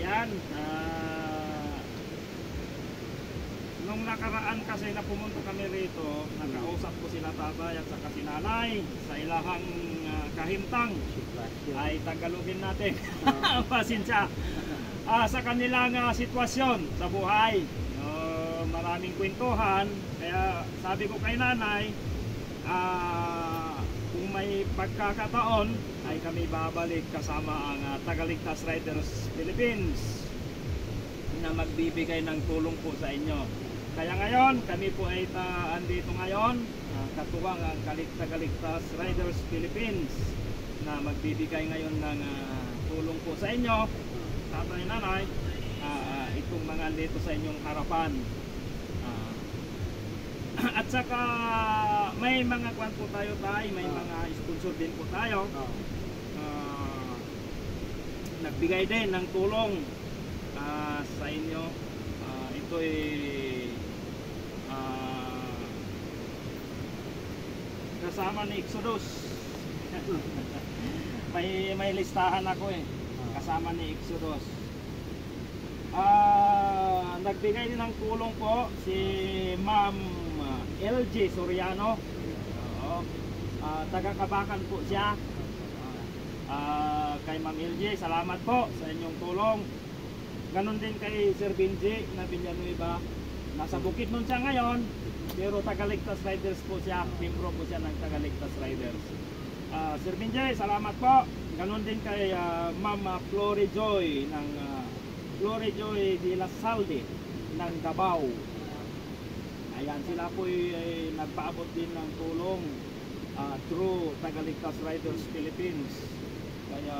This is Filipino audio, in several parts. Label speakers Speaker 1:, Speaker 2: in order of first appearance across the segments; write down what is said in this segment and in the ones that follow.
Speaker 1: Ayan, nung nakaraan kasi na pumunta kami rito, nakausap ko sila tatay at saka si nanay sa ilahang kahimtang. Ay tagalogin natin. Pasensya. Sa kanilang sitwasyon sa buhay. Maraming kwentuhan. Kaya sabi ko kay nanay, kung may pagkakataon ay kami babalik kasama ang Tagaligtas Riders Philippines na magbibigay ng tulong po sa inyo. Kaya ngayon, kami po ay andito ngayon, katuwang ang Tagaligtas Riders Philippines na magbibigay ngayon ng tulong po sa inyo, tatay, nanay, itong mga andito sa inyong harapan. At saka may mga kwan po tayo tayo, may mga sponsor din po tayo. Nagbigay din ng tulong sa inyo. Ito ay kasama ni Exodus. may listahan ako kasama ni Exodus. Nagbigay din ng tulong po si Ma'am LG Soriano. Taga-Kabakan po siya. Kay Ma'am LG, salamat po sa inyong tulong. Ganon din kay Sir Benji na Villanueva. Nasa Bukidnon siya ngayon, pero Tagaligtas Riders po siya. Membro po siya ng Tagaligtas Riders. Sir Benji, salamat po. Ganon din kay Ma'am Flory Joy ng Flory Joy de la Salde ng Davao. Ayan, sila po ay nagpaabot din ng tulong through Tagaligtas Riders Philippines. Kaya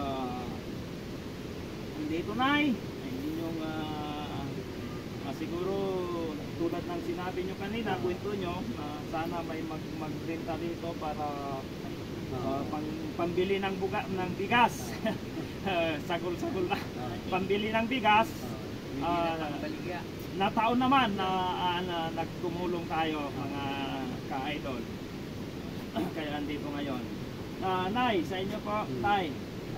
Speaker 1: dito na hindi nyo siguro tulad ng sinabi nyo kanina, kwento nyo, sana may magrenta dito para pambili ng bigas. Sagol-sagol na pambili ng bigas. Na taon naman na nagtumulong tayo mga ka-idol. Kaya andito ngayon. Nay, sa inyo po, Nay,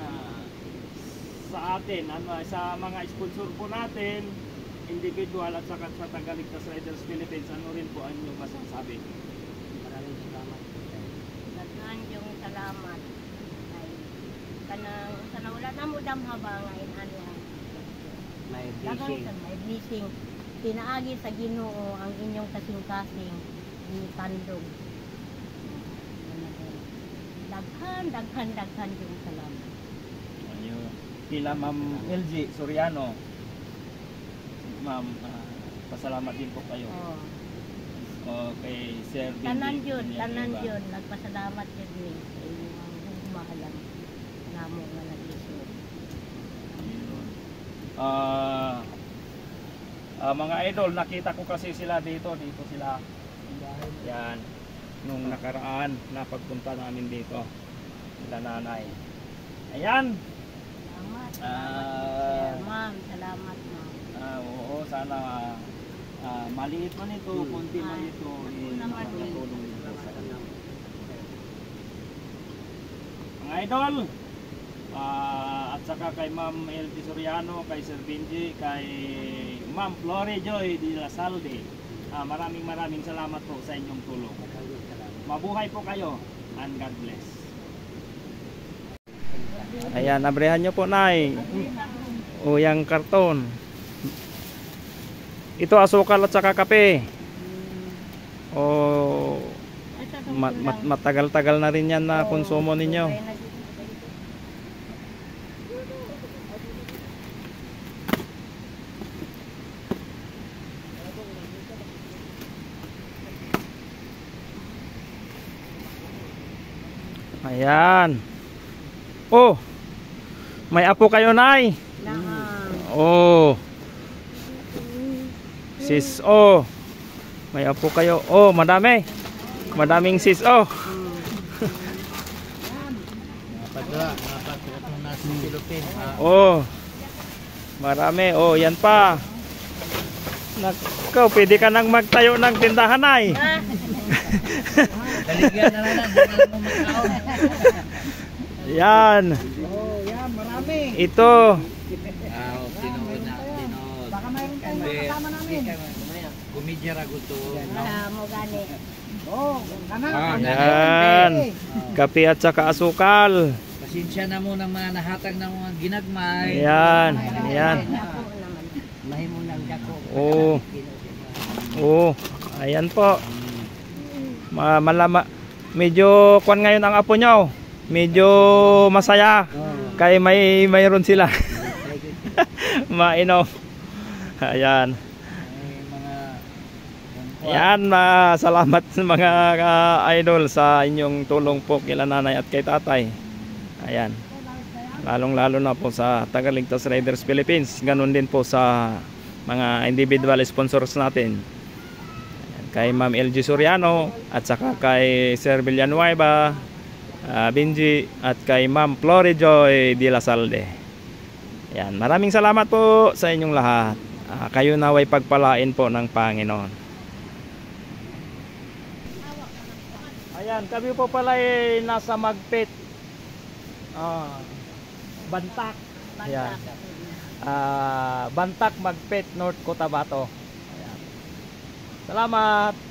Speaker 1: sa atin, sa mga sponsor po natin, individual at saka sa Tagaligtas Riders Philippines, ano rin po ang inyong masasabi?
Speaker 2: Maraming salamat. Naghaan yung salamat. Ay, kanang sana wala na mo damhaba ngayon ano.
Speaker 3: May blessing.
Speaker 2: May blessing. Pinaagi sa Ginoo ang inyong kasing-kasing ni Tandog. Daghan yung salamat.
Speaker 1: Ayun. Kila Ma'am LG Soriano. Ma'am, pasalamat din po kayo. Kay Sir Benji.
Speaker 2: Tanan yun. Nagpasalamat yun sa inyong humahalan. Namo nga nag-isip.
Speaker 1: Mga idol, nakita ko kasi sila dito sila. Yan, nung nakaraan na pagpunta namin dito, sila nanay. Ayan.
Speaker 2: Salamat. Ma'am, salamat ma'am.
Speaker 1: Oo, sana maliit man ito, konti man ito, makatulong dito sa kanila. Mga idol, at saka kay Ma'am LG Soriano, kay Sir Benji, kay Ma'am Flory Joy de la Salde, maraming salamat po sa inyong tulong. Mabuhay po kayo and God bless. Ayan, abrehan nyo po, Nay. O yung karton. Ito asukal at saka kape. O matagal-tagal na rin yan na konsumo ninyo. Ayan. Oh, may apo kayo, Nay. Oh, sis, oh, may apo kayo. Oh, madaming sis, oh. Oh, marami. Oh, yan pa. Nakaw, pwede ka nang magtayo ng tindahan, Nay.
Speaker 3: Daligyan na lang,
Speaker 1: yan.
Speaker 3: oh, yan, marami.
Speaker 1: Ito.
Speaker 4: mayroon tayong mga kasama namin.
Speaker 3: Komedya ra gusto.
Speaker 2: Mo gani.
Speaker 4: Oh, kana.
Speaker 5: Yan. Kape at saka asukal.
Speaker 3: Pasensya na mo ng mga nahatag ng mga ginagmay.
Speaker 5: Yan. Yan.
Speaker 2: Ako naman.
Speaker 3: Mahimo lang dako.
Speaker 5: Oo. Oo. Ayan po. Malama. Medyo kwan ngayon ang apo nyo. Medyo masaya. Kaya mayroon sila. Mainom. Ayan. Ayan, salamat sa mga idol sa inyong tulong po kila nanay at kay tatay. Ayan. Lalong-lalo na po sa Tagaligtas Riders Philippines. Ganun din po sa mga individual sponsors natin. Ayan, kay Ma'am LG Soriano at saka kay Sir Villanueva, Benji at kay Ma'am Florijoy de la Salde. Ayan, maraming salamat po sa inyong lahat. Kayo naway pagpalain po ng Panginoon. Ayan, kami po pala ay nasa Magpit. Bantak. Ayan. Bantak, Magpit, North Cotabato. Ayan. Salamat.